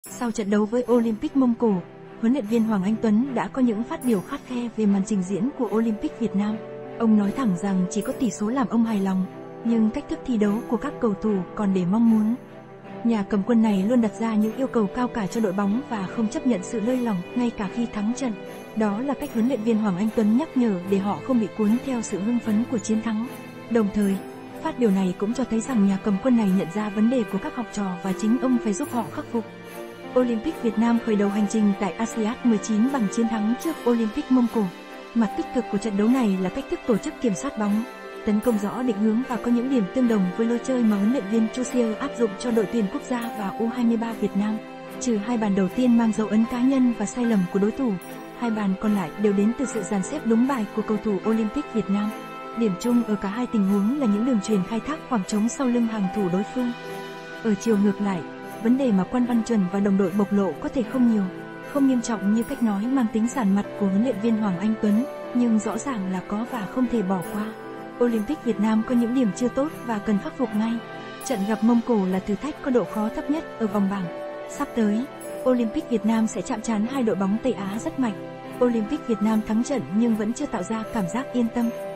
Sau trận đấu với Olympic Mông Cổ, huấn luyện viên Hoàng Anh Tuấn đã có những phát biểu khắt khe về màn trình diễn của Olympic Việt Nam. Ông nói thẳng rằng chỉ có tỷ số làm ông hài lòng, nhưng cách thức thi đấu của các cầu thủ còn để mong muốn. Nhà cầm quân này luôn đặt ra những yêu cầu cao cả cho đội bóng và không chấp nhận sự lơi lỏng ngay cả khi thắng trận. Đó là cách huấn luyện viên Hoàng Anh Tuấn nhắc nhở để họ không bị cuốn theo sự hưng phấn của chiến thắng. Đồng thời, phát biểu này cũng cho thấy rằng nhà cầm quân này nhận ra vấn đề của các học trò và chính ông phải giúp họ khắc phục. Olympic Việt Nam khởi đầu hành trình tại ASEAN 19 bằng chiến thắng trước Olympic Mông Cổ. Mặt tích cực của trận đấu này là cách thức tổ chức kiểm soát bóng, tấn công rõ định hướng và có những điểm tương đồng với lối chơi mà huấn luyện viên Chu Siêu áp dụng cho đội tuyển quốc gia và U23 Việt Nam. Trừ hai bàn đầu tiên mang dấu ấn cá nhân và sai lầm của đối thủ, hai bàn còn lại đều đến từ sự dàn xếp đúng bài của cầu thủ Olympic Việt Nam. Điểm chung ở cả hai tình huống là những đường chuyền khai thác khoảng trống sau lưng hàng thủ đối phương. Ở chiều ngược lại, vấn đề mà Quan Văn Chuẩn và đồng đội bộc lộ có thể không nhiều, không nghiêm trọng như cách nói mang tính giản mặt của huấn luyện viên Hoàng Anh Tuấn, nhưng rõ ràng là có và không thể bỏ qua. Olympic Việt Nam có những điểm chưa tốt và cần khắc phục ngay. Trận gặp Mông Cổ là thử thách có độ khó thấp nhất ở vòng bảng. Sắp tới, Olympic Việt Nam sẽ chạm trán hai đội bóng Tây Á rất mạnh. Olympic Việt Nam thắng trận nhưng vẫn chưa tạo ra cảm giác yên tâm.